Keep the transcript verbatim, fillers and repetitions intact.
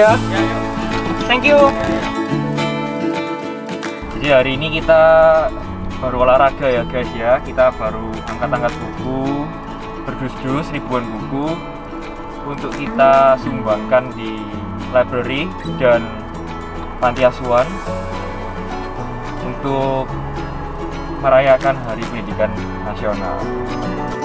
ya. Thank you. Jadi hari ini kita baru olahraga ya guys ya. Kita baru angkat-angkat buku, berdus-dus ribuan buku untuk kita sumbangkan di library dan panti asuhan untuk merayakan Hari Pendidikan Nasional.